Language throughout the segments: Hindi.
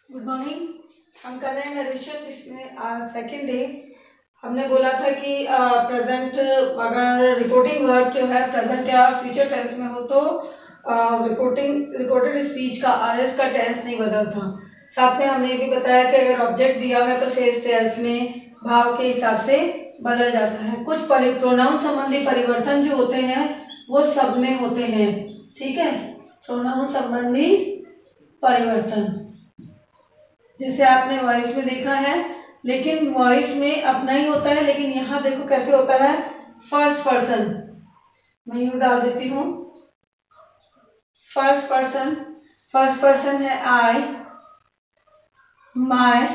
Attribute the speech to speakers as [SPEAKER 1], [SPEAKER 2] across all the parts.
[SPEAKER 1] Good morning. हम कर रहे हैं नरेशन, इसमें आज सेकेंड डे। हमने बोला था कि प्रेजेंट अगर रिपोर्टिंग वर्ब जो है प्रेजेंट या फ्यूचर टेंस में हो तो रिपोर्टेड स्पीच का आरएस का टेंस नहीं बदलता। साथ में हमने ये भी बताया कि अगर ऑब्जेक्ट दिया है तो सेज टेंस में भाव के हिसाब से बदल जाता है। कुछ प्रोनाउन संबंधी परिवर्तन जो होते हैं वो सब में होते हैं। ठीक है, प्रोनाउन संबंधी परिवर्तन जिसे आपने वॉइस में देखा है, लेकिन वॉइस में अपना ही होता है, लेकिन यहाँ देखो कैसे होता है फर्स्ट पर्सन। मैं यूं डाल देती हूँ फर्स्ट पर्सन है आई, माय,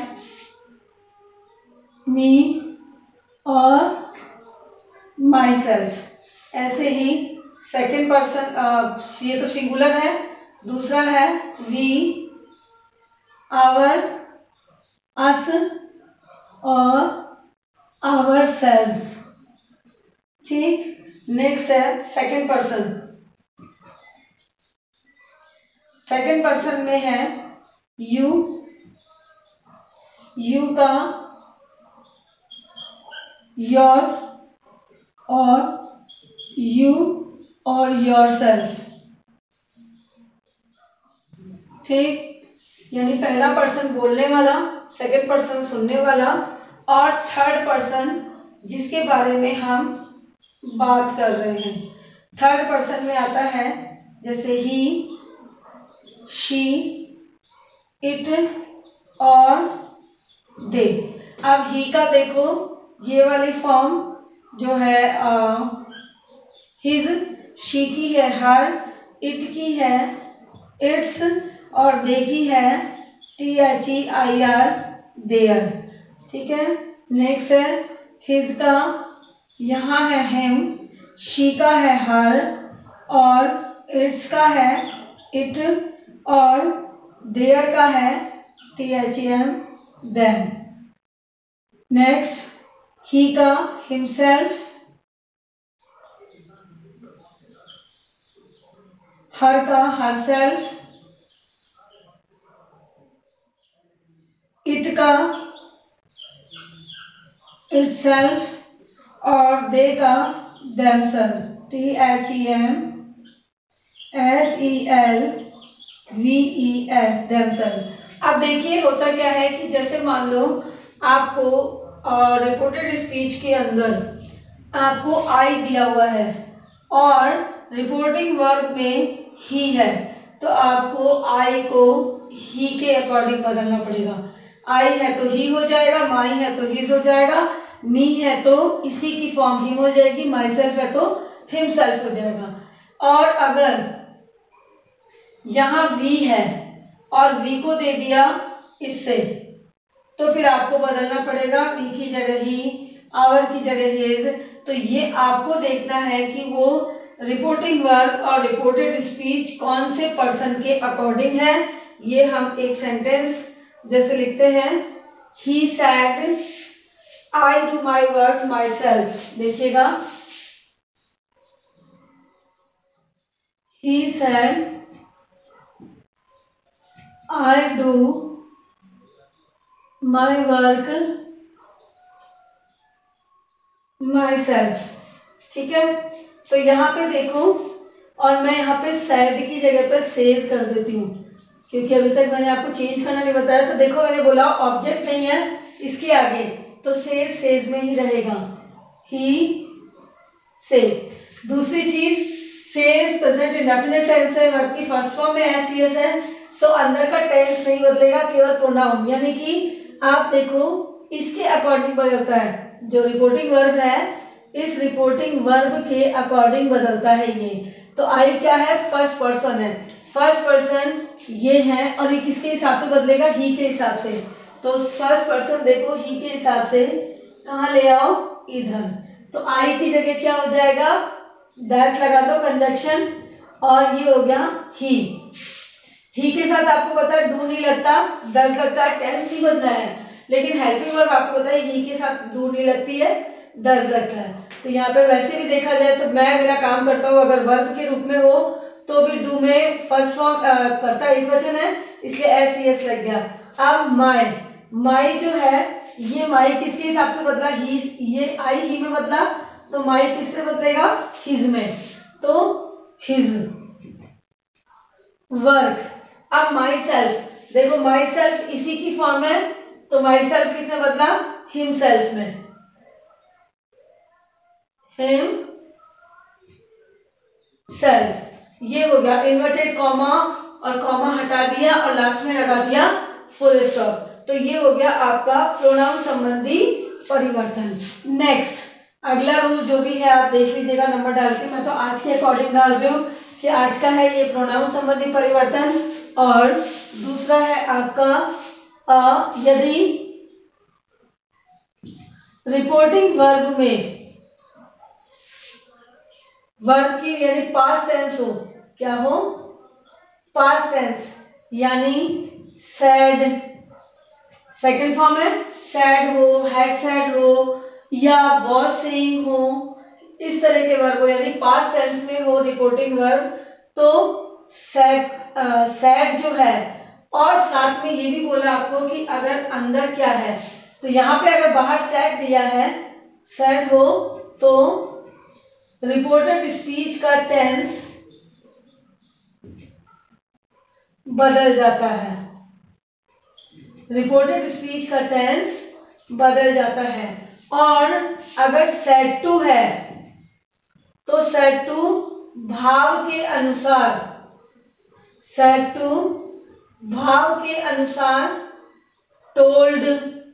[SPEAKER 1] मी और माई सेल्फ। ऐसे ही सेकेंड पर्सन, ये तो सिंगुलर है, दूसरा है वी, आवर, अस और आवर सेल्फ। ठीक, नेक्स्ट है सेकेंड पर्सन में है यू, यू का योर और यू और योर सेल्फ। ठीक, यानी पहला पर्सन बोलने वाला, सेकंड पर्सन सुनने वाला और थर्ड पर्सन जिसके बारे में हम बात कर रहे हैं। थर्ड पर्सन में आता है जैसे ही, शी, इट और दे। अब ही का देखो ये वाली फॉर्म जो है हिज, शी की है हर, इट की है इट्स और दे की है THEIR, देयर। ठीक है, नेक्स्ट है हिज का, यहाँ है हिम, शी का है हर और इट्स का है इट और देयर का है THEM, देम। नेक्स्ट ही का हिमसेल्फ, हर का हरसेल्फ, इट का इटसेल्फ और दे का देमसेल्फ, THEMSELVES, देमसेल्फ। अब देखिए होता क्या है कि जैसे मान लो आपको रिपोर्टेड स्पीच के अंदर आपको आई दिया हुआ है और रिपोर्टिंग वर्ब में ही है, तो आपको आई को ही के अकॉर्डिंग बदलना पड़ेगा। आई है तो ही हो जाएगा, माई है तो हिज हो जाएगा, मी है तो इसी की फॉर्म हिम हो जाएगी, माई सेल्फ है तो हिमसेल्फ हो जाएगा। और अगर यहाँ वी है और वी को दे दिया इससे, तो फिर आपको बदलना पड़ेगा, वी की जगह ही, आवर की जगह हिज। तो ये आपको देखना है कि वो रिपोर्टिंग वर्ब और रिपोर्टेड स्पीच कौन से पर्सन के अकॉर्डिंग है। ये हम एक सेंटेंस जैसे लिखते हैं, he said I do my work myself. देखिएगा, he said I do my work myself. ठीक है, तो यहाँ पे देखो, और मैं यहाँ पे सैड की जगह पे सेज कर देती हूँ क्योंकि अभी तक मैंने आपको चेंज करना नहीं बताया। तो देखो मैंने बोला ऑब्जेक्ट नहीं है इसके आगे, तो सेज में ही रहेगा, ही सेज। दूसरी चीज, सेज प्रेजेंट इंडेफिनिट टेंस है, वर्ब की फर्स्ट फॉर्म में SES है, तो अंदर का टेंस नहीं बदलेगा, केवल प्रोनाउन। यानी कि आप देखो इसके अकॉर्डिंग बदलता है, जो रिपोर्टिंग वर्ब है इस रिपोर्टिंग वर्ब के अकॉर्डिंग बदलता है ये। तो आई क्या है, फर्स्ट पर्सन है, फर्स्ट पर्सन ये है और ये किसके हिसाब से बदलेगा, ही के हिसाब से। तो फर्स्ट पर्सन देखो ही के हिसाब से कहाँ ले आओ, इधर। तो आई की जगह क्या हो जाएगा, दैट लगा दो कंजक्शन और ये हो गया ही। ही के साथ आपको पता है डू नहीं लगता, डज लगता है, टेंस नहीं बदला है, लेकिन हेल्पिंग वर्ब आपको पता है ही के साथ डू नहीं लगती है, डज लगता है। तो यहाँ पे वैसे भी देखा जाए तो मैं मेरा काम करता हूँ, अगर वर्ब के रूप में हो तो भी डू में फर्स्ट फॉर्म कर्ता एक वचन है इसलिए एस ई एस लग गया, अब माई जो है, ये माई किसके हिसाब से बदला, ही, ये आई ही में बदला, तो माई किससे बदलेगा, हिज में, तो हिज वर्क। अब माई सेल्फ, देखो माई सेल्फ इसी की फॉर्म है, तो माई सेल्फ किसने बदला, हिम सेल्फ में, हिम सेल्फ। ये हो गया इन्वर्टेड कॉमा, और कॉमा हटा दिया और लास्ट में लगा दिया फुल स्टॉप। तो ये हो गया आपका प्रोनाउन संबंधी परिवर्तन। नेक्स्ट अगला रूल जो भी है आप देख लीजिएगा नंबर डाल के, मैं तो आज के अकॉर्डिंग डाल रही हूँ कि आज का है ये प्रोनाउन संबंधी परिवर्तन। और दूसरा है आपका यदि रिपोर्टिंग वर्ब में वर्ब की यानी पास्ट टेंस हो, क्या हो, पास्ट टेंस, यानी सैड, सेकंड फॉर्म है, सैड हो, हैड सैड हो, या वॉज सेइंग हो, इस तरह के वर्ब हो, यानी पास्ट टेंस में हो रिपोर्टिंग वर्ब, तो सैड जो है, और साथ में ये भी बोला आपको कि अगर अंदर क्या है, तो यहाँ पे अगर बाहर सैड दिया है, सैड हो, तो रिपोर्टेड स्पीच का टेंस बदल जाता है, रिपोर्टेड स्पीच का टेंस बदल जाता है। और अगर सेड टू है तो सेड टू भाव के अनुसार, सेड टू भाव के अनुसार टोल्ड,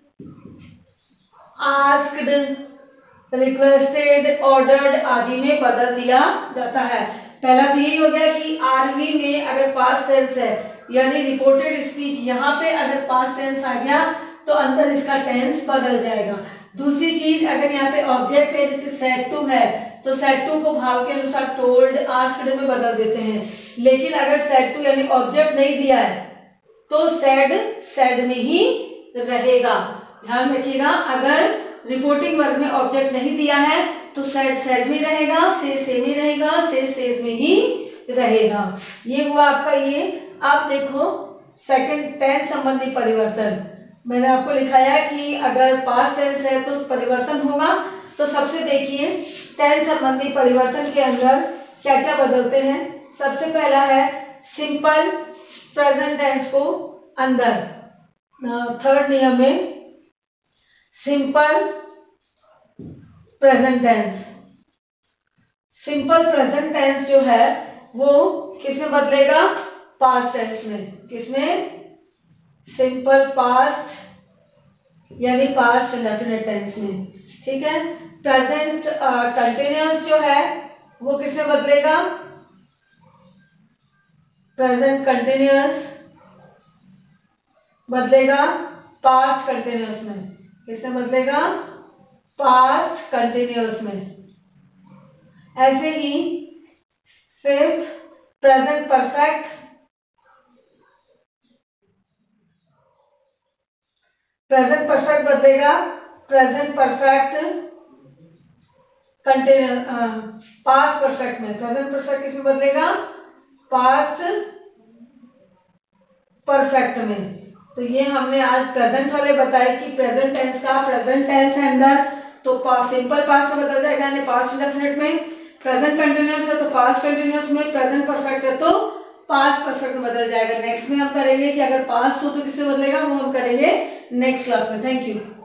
[SPEAKER 1] आस्क्ड, रिक्वेस्टेड, ऑर्डर्ड आदि में बदल दिया जाता है। पहला तो यही हो गया कि आरवी में अगर पास्ट टेंस है यानी रिपोर्टेड स्पीच, यहाँ पे अगर पास्ट टेंस आ गया तो अंदर इसका टेंस बदल जाएगा। दूसरी चीज, अगर यहाँ पे ऑब्जेक्ट है जैसे सेड टू है तो सेड टू को भाव के अनुसार टोल्ड, आस्क्ड में बदल देते हैं। लेकिन अगर सेड टू यानी ऑब्जेक्ट नहीं दिया है तो सैड सैड में ही रहेगा। ध्यान रखिएगा, अगर रिपोर्टिंग वर्ब में ऑब्जेक्ट नहीं दिया है तो सैड सैड में रहेगा, से में रहेगा, सेज में ही रहेगा। ये हुआ आपका ये। आप देखो सेकंड टेंस संबंधी परिवर्तन, मैंने आपको लिखाया कि अगर पास्ट टेंस है तो परिवर्तन होगा। तो सबसे देखिए टेंस संबंधी परिवर्तन के अंदर क्या क्या बदलते हैं। सबसे पहला है सिंपल प्रेजेंट टेंस को अंदर, थर्ड नियम में simple present tense, simple present tense जो है वो किसमें बदलेगा, पास्ट टेंस में। किसमें, सिंपल पास्ट यानी पास्ट इंडेफिनिट टेंस में, ठीक है। प्रेजेंट कंटिन्यूअस जो है वो किसमें बदलेगा, प्रेजेंट कंटिन्यूअस बदलेगा पास्ट कंटिन्यूअस में। किसमें बदलेगा, पास्ट कंटिन्यूअस में। ऐसे ही fifth present perfect, present perfect बदलेगा present perfect continuous, past perfect में। प्रेजेंट परफेक्ट किसमें बदलेगा, पास्ट परफेक्ट में। तो ये हमने आज प्रेजेंट वाले बताए कि प्रेजेंट टेंस का, प्रेजेंट टेंस है अंदर तो सिंपल पास्ट में बदल जाएगा यानी पास्ट इंडेफिनिट में। प्रेजेंट कंटिन्यूअस है तो पास्ट कंटिन्यूअस में, प्रेजेंट परफेक्ट है तो पास्ट परफेक्ट में बदल जाएगा। नेक्स्ट में हम करेंगे कि अगर पास्ट हो तो किसमें बदलेगा, वो हम करेंगे नेक्स्ट क्लास में। Thank you.